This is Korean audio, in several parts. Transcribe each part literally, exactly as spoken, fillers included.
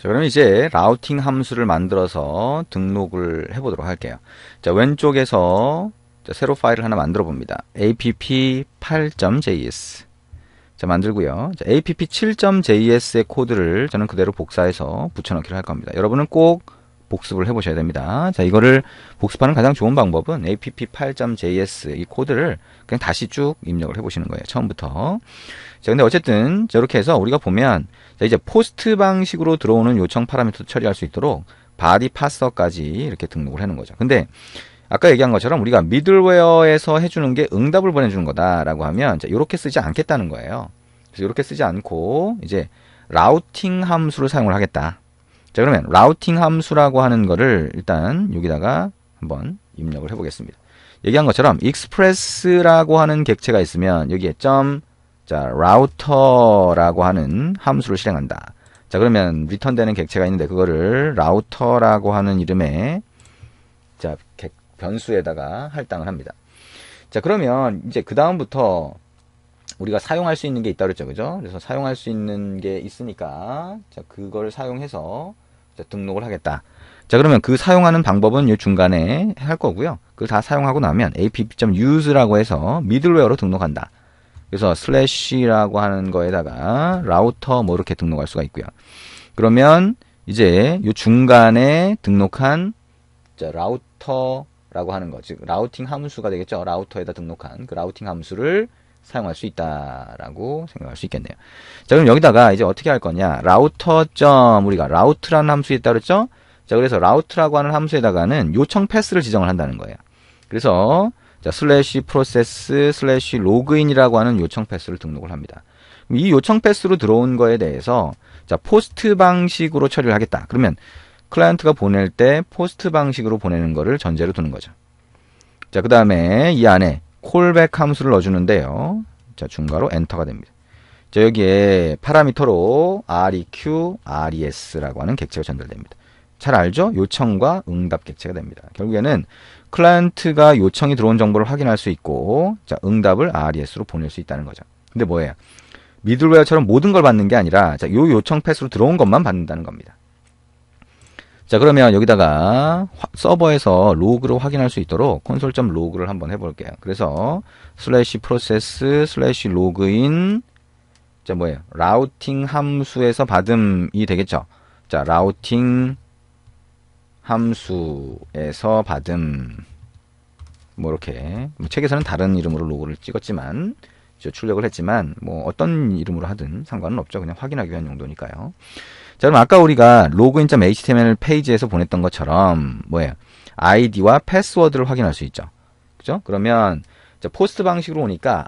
자, 그럼 이제 라우팅 함수를 만들어서 등록을 해보도록 할게요. 자, 왼쪽에서 자, 새로 파일을 하나 만들어 봅니다. 에이피피 팔 점 제이에스. 자, 만들고요. 자, 에이피피 칠 점 제이에스의 코드를 저는 그대로 복사해서 붙여넣기를 할 겁니다. 여러분은 꼭 복습을 해보셔야 됩니다. 자, 이거를 복습하는 가장 좋은 방법은 에이피피 팔 점 제이에스 이 코드를 그냥 다시 쭉 입력을 해보시는 거예요. 처음부터. 자, 근데 어쨌든 저렇게 해서 우리가 보면 자, 이제 포스트 방식으로 들어오는 요청 파라미터 처리할 수 있도록 바디 파서까지 이렇게 등록을 해놓은 거죠. 근데 아까 얘기한 것처럼 우리가 미들웨어에서 해주는 게 응답을 보내주는 거다라고 하면 자, 이렇게 쓰지 않겠다는 거예요. 그래서 이렇게 쓰지 않고 이제 라우팅 함수를 사용을 하겠다. 자, 그러면 라우팅 함수라고 하는 거를 일단 여기다가 한번 입력을 해보겠습니다. 얘기한 것처럼 express라고 하는 객체가 있으면 여기에 점 자, router라고 하는 함수를 실행한다. 자, 그러면 리턴되는 객체가 있는데 그거를 router라고 하는 이름의 자, 객, 변수에다가 할당을 합니다. 자, 그러면 이제 그 다음부터 우리가 사용할 수 있는 게 있다 그랬죠, 그죠? 그래서 사용할 수 있는 게 있으니까 자, 그걸 사용해서 자, 등록을 하겠다. 자, 그러면 그 사용하는 방법은 이 중간에 할 거고요. 그걸 다 사용하고 나면 app.use라고 해서 미들웨어로 등록한다. 그래서 슬래시라고 하는 거에다가 라우터 뭐 이렇게 등록할 수가 있고요. 그러면 이제 이 중간에 등록한 자, 라우터라고 하는 거, 즉 라우팅 함수가 되겠죠. 라우터에다 등록한 그 라우팅 함수를 사용할 수 있다라고 생각할 수 있겠네요. 자, 그럼 여기다가 이제 어떻게 할 거냐? 라우터 점 우리가 라우트라는 함수 있다 그랬죠? 자, 그래서 라우트라고 하는 함수에다가는 요청 패스를 지정을 한다는 거예요. 그래서 자, 슬래시 프로세스 슬래시 로그인이라고 하는 요청 패스를 등록을 합니다. 이 요청 패스로 들어온 거에 대해서 자, 포스트 방식으로 처리를 하겠다. 그러면 클라이언트가 보낼 때 포스트 방식으로 보내는 거를 전제로 두는 거죠. 자, 그 다음에 이 안에 콜백 함수를 넣어주는데요. 자, 중괄호 엔터가 됩니다. 자, 여기에 파라미터로 req, res라고 하는 객체가 전달됩니다. 잘 알죠? 요청과 응답 객체가 됩니다. 결국에는 클라이언트가 요청이 들어온 정보를 확인할 수 있고 자, 응답을 res로 보낼 수 있다는 거죠. 근데 뭐예요? 미들웨어처럼 모든 걸 받는 게 아니라 자, 요 요청 패스로 들어온 것만 받는다는 겁니다. 자, 그러면 여기다가 화, 서버에서 로그로 확인할 수 있도록 콘솔.로그를 한번 해볼게요. 그래서 슬래시 프로세스 슬래시 로그인 자, 뭐예요? 라우팅 함수에서 받음이 되겠죠. 자, 라우팅 함수에서 받음 뭐 이렇게 뭐 책에서는 다른 이름으로 로고를 찍었지만 출력을 했지만 뭐 어떤 이름으로 하든 상관은 없죠. 그냥 확인하기 위한 용도니까요. 자, 그럼 아까 우리가 로그인.html 페이지에서 보냈던 것처럼 뭐예요? 아이디와 패스워드를 확인할 수 있죠. 그죠? 그러면 자, 포스트 방식으로 오니까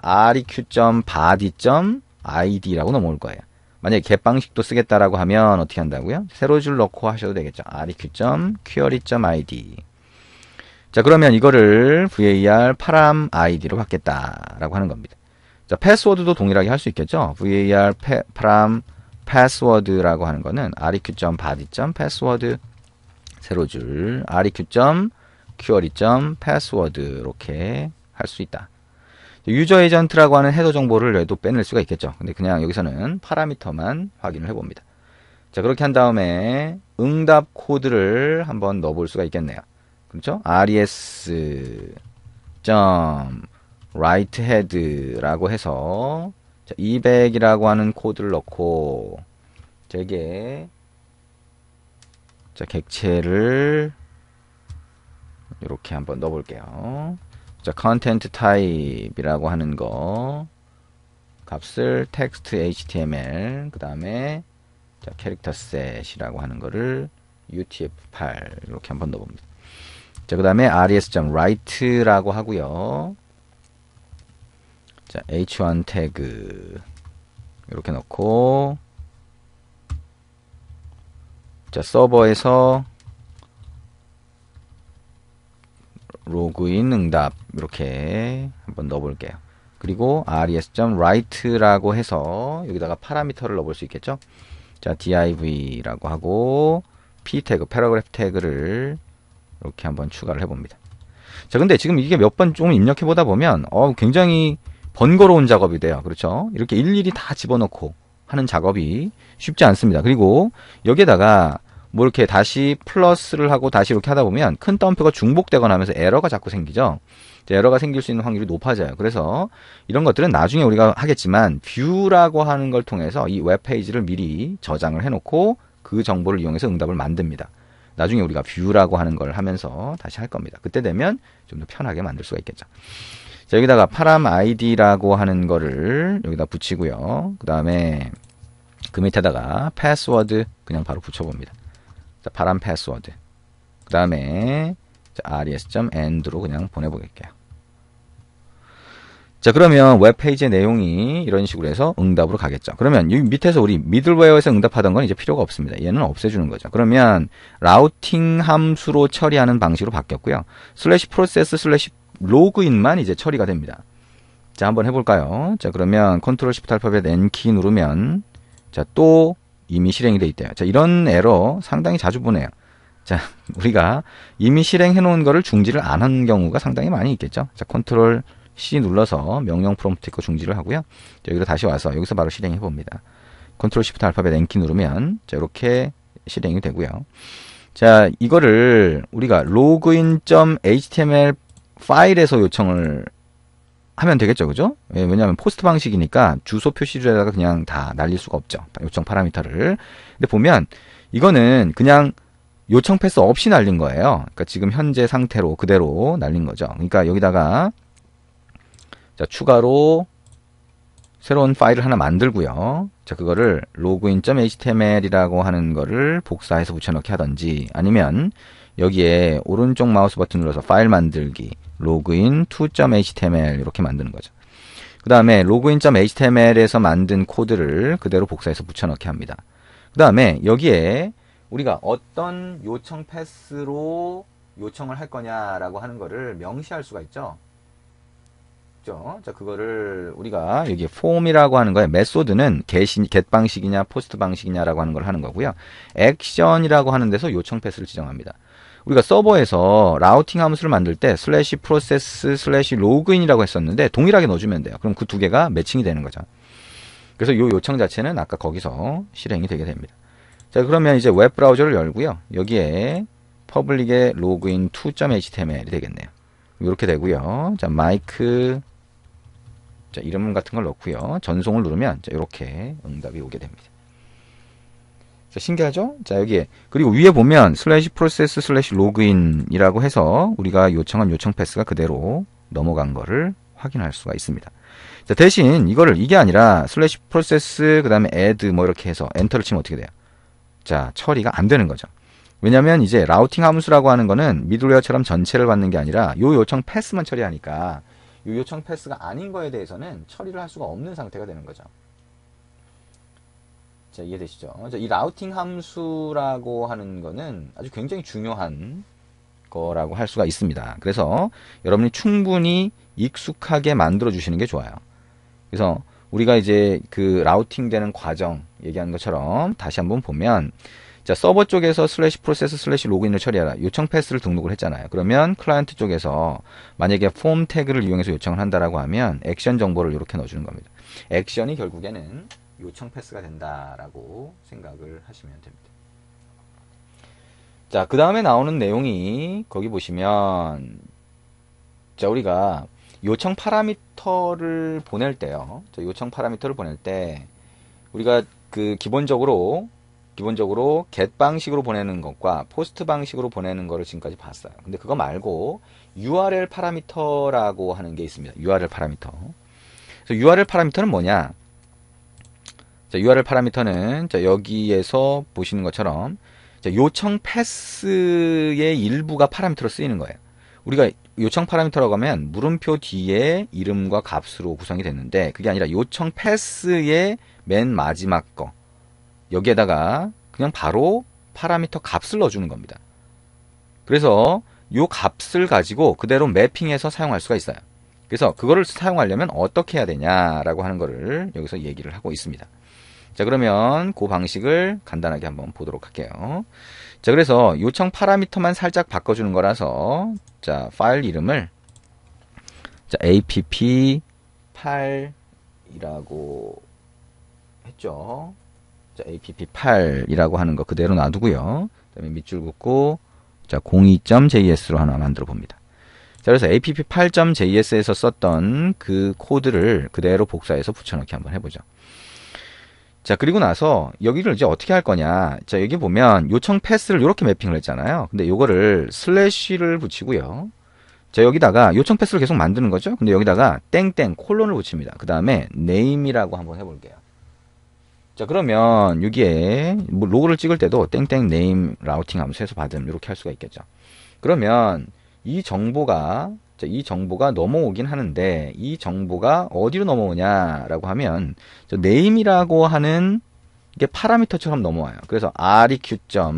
req.body.id라고 넘어올 거예요. 만약에 get 방식도 쓰겠다라고 하면 어떻게 한다고요? 세로 줄 넣고 하셔도 되겠죠. req.query.id. 자, 그러면 이거를 var param id로 받겠다라고 하는 겁니다. 자, 패스워드도 동일하게 할 수 있겠죠. var param password라고 하는 거는 req.body.password 세로 줄 req.query.password 이렇게 할 수 있다. 유저 에이전트라고 하는 헤더 정보를 얘도 빼낼 수가 있겠죠. 근데 그냥 여기서는 파라미터만 확인을 해봅니다. 자, 그렇게 한 다음에 응답 코드를 한번 넣어볼 수가 있겠네요. 그렇죠? res.writehead라고 해서 자, 이백이라고 하는 코드를 넣고 자, 이게 자, 객체를 이렇게 한번 넣어볼게요. 자, content type이라고 하는 거 값을 text html 그 다음에 자, character set이라고 하는 거를 유티에프 팔 이렇게 한번 넣어봅니다. 자, 그 다음에 res.write라고 하고요. 자, 에이치 원 태그 이렇게 넣고 자, 서버에서 로그인 응답 이렇게 한번 넣어볼게요. 그리고 res.write라고 해서 여기다가 파라미터를 넣어볼 수 있겠죠. 자, div라고 하고 p 태그, 패러그래프 태그를 이렇게 한번 추가를 해봅니다. 자, 근데 지금 이게 몇 번 좀 입력해 보다 보면 어 굉장히 번거로운 작업이 돼요. 그렇죠? 이렇게 일일이 다 집어넣고 하는 작업이 쉽지 않습니다. 그리고 여기에다가 뭐 이렇게 다시 플러스를 하고 다시 이렇게 하다 보면 큰 따옴표가 중복되거나 하면서 에러가 자꾸 생기죠. 에러가 생길 수 있는 확률이 높아져요. 그래서 이런 것들은 나중에 우리가 하겠지만 뷰라고 하는 걸 통해서 이 웹페이지를 미리 저장을 해놓고 그 정보를 이용해서 응답을 만듭니다. 나중에 우리가 뷰라고 하는 걸 하면서 다시 할 겁니다. 그때 되면 좀 더 편하게 만들 수가 있겠죠. 자, 여기다가 파람 아이디라고 하는 거를 여기다 붙이고요. 그 다음에 그 밑에다가 패스워드 그냥 바로 붙여봅니다. 자, 파람 패스워드. 그 다음에 res.end로 그냥 보내보겠게요. 자, 그러면 웹페이지의 내용이 이런 식으로 해서 응답으로 가겠죠. 그러면 이 밑에서 우리 미들웨어에서 응답하던 건 이제 필요가 없습니다. 얘는 없애주는 거죠. 그러면 라우팅 함수로 처리하는 방식으로 바뀌었고요. 슬래시 프로세스 슬래시 로그인만 이제 처리가 됩니다. 자, 한번 해볼까요? 자, 그러면 컨트롤 시프트 알파벳 N키 누르면 자, 또 이미 실행이 돼 있대요. 자, 이런 에러 상당히 자주 보네요. 자, 우리가 이미 실행해 놓은 거를 중지를 안 한 경우가 상당히 많이 있겠죠. 자, 컨트롤 C 눌러서 명령 프롬프트 있고 중지를 하고요. 자, 여기로 다시 와서 여기서 바로 실행해 봅니다. 컨트롤 시프트 알파벳 N키 누르면 자, 이렇게 실행이 되고요. 자, 이거를 우리가 login.html 파일에서 요청을 하면 되겠죠, 그죠? 왜냐하면 포스트 방식이니까 주소 표시줄에다가 그냥 다 날릴 수가 없죠. 요청 파라미터를. 근데 보면 이거는 그냥 요청 패스 없이 날린 거예요. 그러니까 지금 현재 상태로 그대로 날린 거죠. 그러니까 여기다가 자, 추가로 새로운 파일을 하나 만들고요. 자, 그거를 login.html이라고 하는 거를 복사해서 붙여넣기 하든지 아니면 여기에 오른쪽 마우스 버튼 눌러서 파일 만들기 login to.html 이렇게 만드는 거죠. 그 다음에 login.html에서 만든 코드를 그대로 복사해서 붙여넣기 합니다. 그 다음에 여기에 우리가 어떤 요청 패스로 요청을 할 거냐라고 하는 거를 명시할 수가 있죠. 그죠? 자, 그거를 우리가 여기 폼이라고 하는 거에 메소드는 get, get 방식이냐 포스트 방식이냐라고 하는 걸 하는 거고요. 액션이라고 하는 데서 요청 패스를 지정합니다. 우리가 서버에서 라우팅 함수를 만들 때 슬래시 프로세스 슬래시 로그인이라고 했었는데 동일하게 넣어주면 돼요. 그럼 그 두 개가 매칭이 되는 거죠. 그래서 이 요청 자체는 아까 거기서 실행이 되게 됩니다. 자, 그러면 이제 웹 브라우저를 열고요. 여기에 퍼블릭의 login to.html이 되겠네요. 이렇게 되고요. 자, 마이크 자, 이름 같은 걸 넣고요. 전송을 누르면 자, 이렇게 응답이 오게 됩니다. 자, 신기하죠? 자, 여기에 그리고 위에 보면 슬래시 프로세스 슬래시 로그인이라고 해서 우리가 요청한 요청 패스가 그대로 넘어간 거를 확인할 수가 있습니다. 자, 대신 이거를 이게 아니라 슬래시 프로세스 그 다음에 add 뭐 이렇게 해서 엔터를 치면 어떻게 돼요? 자, 처리가 안 되는 거죠. 왜냐면 이제 라우팅 함수라고 하는 거는 미들웨어처럼 전체를 받는 게 아니라 요 요청 패스만 처리하니까 요 요청 패스가 아닌 거에 대해서는 처리를 할 수가 없는 상태가 되는 거죠. 자, 이해되시죠? 자, 이 라우팅 함수라고 하는 거는 아주 굉장히 중요한 거라고 할 수가 있습니다. 그래서 여러분이 충분히 익숙하게 만들어 주시는 게 좋아요. 그래서 우리가 이제 그 라우팅 되는 과정 얘기하는 것처럼 다시 한번 보면 자, 서버 쪽에서 슬래시 프로세스 슬래시 로그인을 처리하라. 요청 패스를 등록을 했잖아요. 그러면 클라이언트 쪽에서 만약에 폼 태그를 이용해서 요청을 한다라고 하면 액션 정보를 이렇게 넣어주는 겁니다. 액션이 결국에는 요청 패스가 된다라고 생각을 하시면 됩니다. 자, 그 다음에 나오는 내용이 거기 보시면 자, 우리가 요청 파라미터를 보낼 때요. 자, 요청 파라미터를 보낼 때 우리가 그 기본적으로 기본적으로 get 방식으로 보내는 것과 post 방식으로 보내는 거를 지금까지 봤어요. 근데 그거 말고 유알엘 파라미터라고 하는 게 있습니다. 유알엘 파라미터. 그래서 유알엘 파라미터는 뭐냐? 자, 유알엘 파라미터는 자, 여기에서 보시는 것처럼 자, 요청 패스의 일부가 파라미터로 쓰이는 거예요. 우리가 요청 파라미터라고 하면 물음표 뒤에 이름과 값으로 구성이 됐는데 그게 아니라 요청 패스의 맨 마지막 거 여기에다가 그냥 바로 파라미터 값을 넣어주는 겁니다. 그래서 요 값을 가지고 그대로 매핑해서 사용할 수가 있어요. 그래서 그거를 사용하려면 어떻게 해야 되냐라고 하는 거를 여기서 얘기를 하고 있습니다. 자, 그러면 그 방식을 간단하게 한번 보도록 할게요. 자, 그래서 요청 파라미터만 살짝 바꿔주는 거라서 자, 파일 이름을 자, 에이피피 팔이라고 했죠. 자, 에이피피 팔이라고 하는 거 그대로 놔두고요. 그다음에 밑줄 긋고 자, 공이 점 제이에스로 하나 만들어 봅니다. 자, 그래서 에이피피 팔 점 제이에스에서 썼던 그 코드를 그대로 복사해서 붙여넣기 한번 해보죠. 자, 그리고 나서 여기를 이제 어떻게 할 거냐. 자, 여기 보면 요청 패스를 이렇게 매핑을 했잖아요. 근데 요거를 슬래시를 붙이고요. 자, 여기다가 요청 패스를 계속 만드는 거죠. 근데 여기다가 땡땡 콜론을 붙입니다. 그 다음에 name이라고 한번 해볼게요. 자, 그러면 여기에 뭐 로고를 찍을 때도 땡땡 name 라우팅 함수에서 받음 이렇게 할 수가 있겠죠. 그러면 이 정보가 자, 이 정보가 넘어오긴 하는데 이 정보가 어디로 넘어오냐라고 하면 저 name이라고 하는 이게 파라미터처럼 넘어와요. 그래서 req.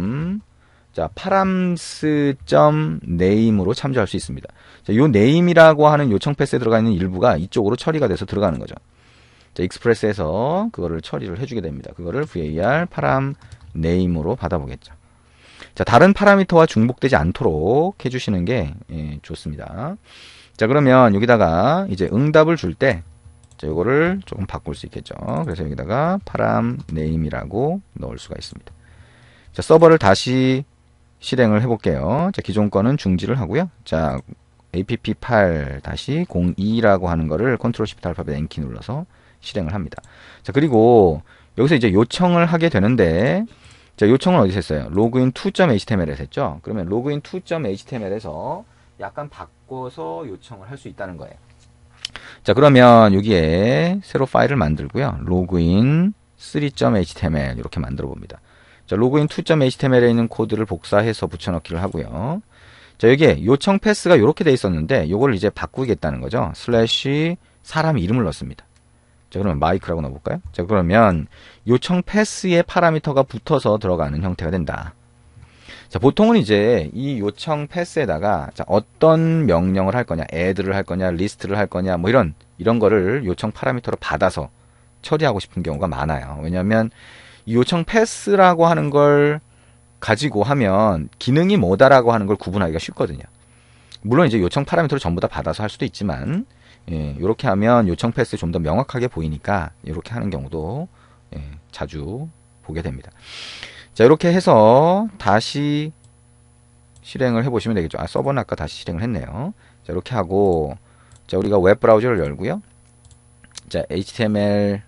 자, params. name으로 참조할 수 있습니다. 자, 요 name이라고 하는 요청 패스에 들어가 있는 일부가 이쪽으로 처리가 돼서 들어가는 거죠. 자, 익스프레스에서 그거를 처리를 해주게 됩니다. 그거를 var param name으로 받아보겠죠. 자, 다른 파라미터와 중복되지 않도록 해주시는 게 예, 좋습니다. 자, 그러면 여기다가 이제 응답을 줄 때 자, 이거를 조금 바꿀 수 있겠죠. 그래서 여기다가 param name이라고 넣을 수가 있습니다. 자, 서버를 다시 실행을 해볼게요. 자, 기존 거는 중지를 하고요. 자, 에이피피 팔 다시 공이라고 하는 거를 컨트롤 시프트 알파벳 N키 눌러서 실행을 합니다. 자, 그리고 여기서 이제 요청을 하게 되는데 자, 요청은 어디서 했어요? 로그인 투 점 에이치티엠엘에서 했죠? 그러면 로그인 투 점 에이치티엠엘에서 약간 바꿔서 요청을 할 수 있다는 거예요. 자, 그러면 여기에 새로 파일을 만들고요. 로그인 쓰리 점 에이치티엠엘 이렇게 만들어 봅니다. 자, 로그인 투 점 에이치티엠엘에 있는 코드를 복사해서 붙여넣기를 하고요. 자, 여기에 요청 패스가 이렇게 돼 있었는데 요걸 이제 바꾸겠다는 거죠. 슬래시 사람 이름을 넣습니다. 자, 그러면 마이크라고 넣어볼까요? 자, 그러면 요청 패스에 파라미터가 붙어서 들어가는 형태가 된다. 자, 보통은 이제 이 요청 패스에다가 자, 어떤 명령을 할 거냐, add를 할 거냐, 리스트를 할 거냐, 뭐 이런 이런 거를 요청 파라미터로 받아서 처리하고 싶은 경우가 많아요. 왜냐하면 이 요청 패스라고 하는 걸 가지고 하면 기능이 뭐다라고 하는 걸 구분하기가 쉽거든요. 물론 이제 요청 파라미터를 전부 다 받아서 할 수도 있지만 예, 이렇게 하면 요청 패스 좀 더 명확하게 보이니까 이렇게 하는 경우도 예, 자주 보게 됩니다. 자, 이렇게 해서 다시 실행을 해보시면 되겠죠. 아, 서버는 아까 다시 실행을 했네요. 자, 이렇게 하고 자, 우리가 웹 브라우저를 열고요. 자, 에이치티엠엘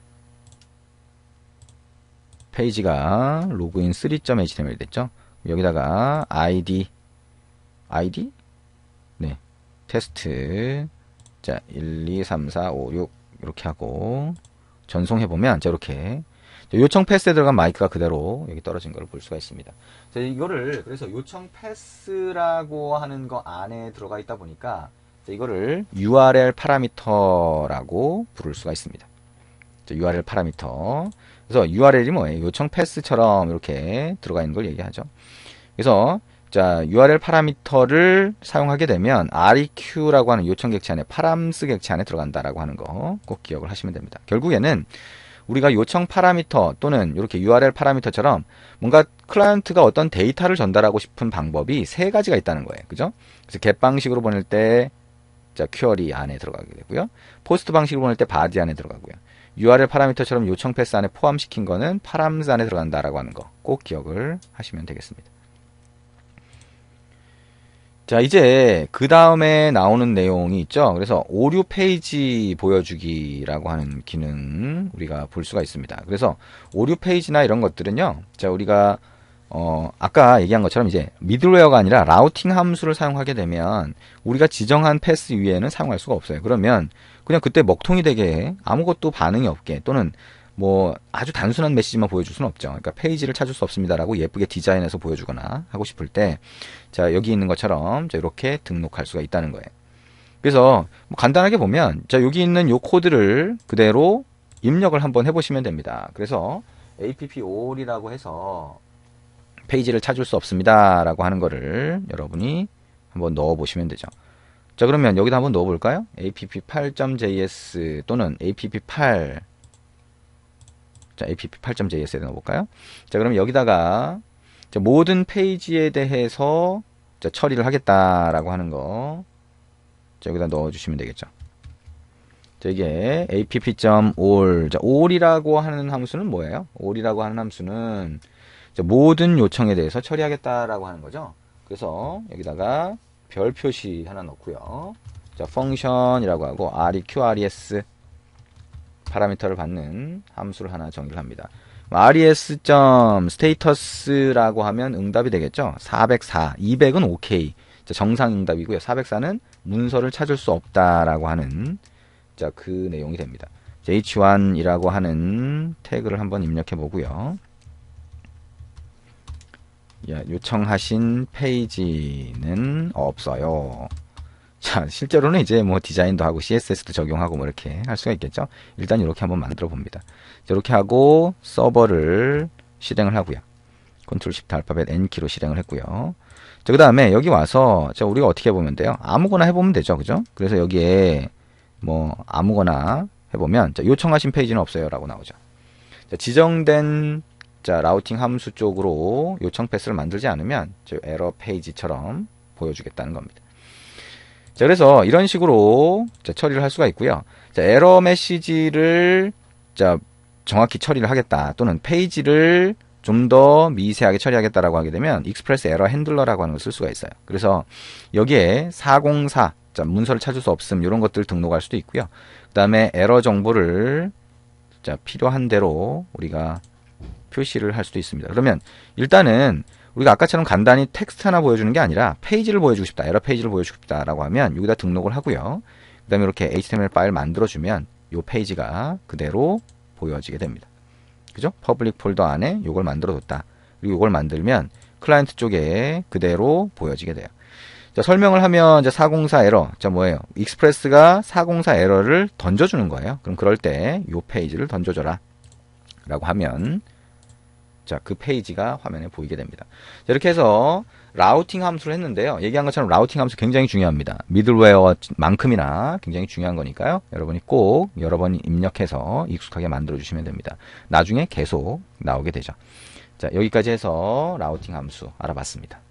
페이지가 로그인 쓰리 점 에이치티엠엘 됐죠. 여기다가 아이디 아이디 네 테스트 자 일, 이, 삼, 사, 오, 육 이렇게 하고 전송해보면 자 이렇게 요청 패스에 들어간 마이크가 그대로 여기 떨어진 걸 볼 수가 있습니다. 자, 이거를 그래서 요청 패스라고 하는 거 안에 들어가 있다 보니까 자, 이거를 유알엘 파라미터라고 부를 수가 있습니다. 자, 유알엘 파라미터. 그래서 유알엘이 뭐예요? 요청 패스처럼 이렇게 들어가 있는 걸 얘기하죠. 그래서 자, 유알엘 파라미터를 사용하게 되면 req라고 하는 요청 객체 안에 params 객체 안에 들어간다라고 하는 거 꼭 기억을 하시면 됩니다. 결국에는 우리가 요청 파라미터 또는 이렇게 유알엘 파라미터처럼 뭔가 클라이언트가 어떤 데이터를 전달하고 싶은 방법이 세 가지가 있다는 거예요. 그죠? 그래서 get 방식으로 보낼 때 자, 퀘리 안에 들어가게 되고요. 포스트 방식으로 보낼 때 body 안에 들어가고요. 유알엘 파라미터처럼 요청 패스 안에 포함시킨 거는 params 안에 들어간다라고 하는 거 꼭 기억을 하시면 되겠습니다. 자, 이제 그 다음에 나오는 내용이 있죠. 그래서 오류 페이지 보여주기라고 하는 기능 우리가 볼 수가 있습니다. 그래서 오류 페이지나 이런 것들은요. 자, 우리가 어 아까 얘기한 것처럼 이제 미들웨어가 아니라 라우팅 함수를 사용하게 되면 우리가 지정한 패스 위에는 사용할 수가 없어요. 그러면 그냥 그때 먹통이 되게 아무것도 반응이 없게 또는 뭐 아주 단순한 메시지만 보여줄 수는 없죠. 그러니까 페이지를 찾을 수 없습니다라고 예쁘게 디자인해서 보여주거나 하고 싶을 때 자, 여기 있는 것처럼 자, 이렇게 등록할 수가 있다는 거예요. 그래서 뭐 간단하게 보면 자, 여기 있는 요 코드를 그대로 입력을 한번 해보시면 됩니다. 그래서 에이피피 all이라고 해서 페이지를 찾을 수 없습니다라고 하는 거를 여러분이 한번 넣어 보시면 되죠. 자, 그러면 여기다 한번 넣어 볼까요? 에이피피 팔 점 제이에스 또는 에이피피 팔 자, 에이피피 팔 점 제이에스에 넣어볼까요? 자, 그러면 여기다가 자, 모든 페이지에 대해서 자, 처리를 하겠다라고 하는 거 자, 여기다 넣어주시면 되겠죠. 자, 이게 app.all. 자, all이라고 하는 함수는 뭐예요? all이라고 하는 함수는 자, 모든 요청에 대해서 처리하겠다라고 하는 거죠. 그래서 여기다가 별 표시 하나 넣고요. 자, 펑션이라고 하고 reqres 파라미터를 받는 함수를 하나 정의를 합니다. res.status라고 하면 응답이 되겠죠. 사백사, 이백은 오케이. 자, 정상 응답이고요. 사백사는 문서를 찾을 수 없다라고 하는 자, 그 내용이 됩니다. 자, 에이치 원이라고 하는 태그를 한번 입력해 보고요. 야, 요청하신 페이지는 없어요. 자, 실제로는 이제 뭐 디자인도 하고 씨에스에스도 적용하고 뭐 이렇게 할 수가 있겠죠. 일단 이렇게 한번 만들어 봅니다. 이렇게 하고 서버를 실행을 하고요. 컨트롤 쉬프트 알파벳 N키로 실행을 했고요. 자, 그 다음에 여기 와서 자, 우리가 어떻게 해보면 돼요? 아무거나 해보면 되죠. 그죠? 그래서 여기에 뭐 아무거나 해보면 자, 요청하신 페이지는 없어요 라고 나오죠. 자, 지정된 자, 라우팅 함수 쪽으로 요청 패스를 만들지 않으면 저 에러 페이지처럼 보여주겠다는 겁니다. 자, 그래서 이런 식으로 자, 처리를 할 수가 있고요. 자, 에러 메시지를 자, 정확히 처리를 하겠다 또는 페이지를 좀 더 미세하게 처리하겠다라고 하게 되면 익스프레스 에러 핸들러라고 하는 걸 쓸 수가 있어요. 그래서 여기에 사공사 자, 문서를 찾을 수 없음 이런 것들 등록할 수도 있고요. 그 다음에 에러 정보를 자, 필요한 대로 우리가 표시를 할 수도 있습니다. 그러면 일단은 우리가 아까처럼 간단히 텍스트 하나 보여주는 게 아니라 페이지를 보여주고 싶다, 에러 페이지를 보여주고 싶다라고 하면 여기다 등록을 하고요. 그 다음에 이렇게 에이치티엠엘 파일 만들어주면 이 페이지가 그대로 보여지게 됩니다. 그죠? 퍼블릭 폴더 안에 이걸 만들어뒀다. 그리고 이걸 만들면 클라이언트 쪽에 그대로 보여지게 돼요. 자, 설명을 하면 이제 사공사 에러. 자, 뭐예요? 익스프레스가 사공사 에러를 던져주는 거예요. 그럼 그럴 때 이 페이지를 던져줘라. 라고 하면 자, 그 페이지가 화면에 보이게 됩니다. 자, 이렇게 해서 라우팅 함수를 했는데요. 얘기한 것처럼 라우팅 함수 굉장히 중요합니다. 미들웨어만큼이나 굉장히 중요한 거니까요. 여러분이 꼭 여러 번 입력해서 익숙하게 만들어 주시면 됩니다. 나중에 계속 나오게 되죠. 자, 여기까지 해서 라우팅 함수 알아봤습니다.